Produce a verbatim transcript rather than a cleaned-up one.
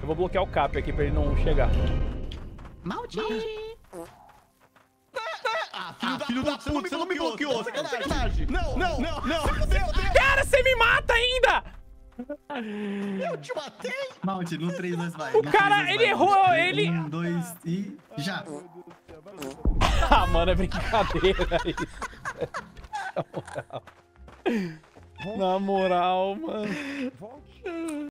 Eu vou bloquear o Cap aqui pra ele não chegar. Maldito! Ah, filho, ah, da, filho da puta, você não me bloqueou, sacanagem. Não, não, não, não. Cara, você me mata ainda! Eu te matei! Malte, no três, dois, vai. O cara, ele errou, ele... um, dois e já. Ah, mano, é brincadeira isso. Na moral. Na moral, mano.